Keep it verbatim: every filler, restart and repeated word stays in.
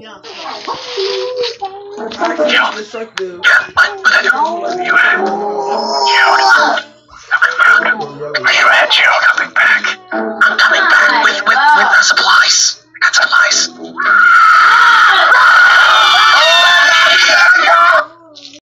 Yeah. I can Yo. the shark do. Yeah, what? What I do? You, you, are you at Joe? Coming back. I'm coming back with, with, with the supplies. I got supplies.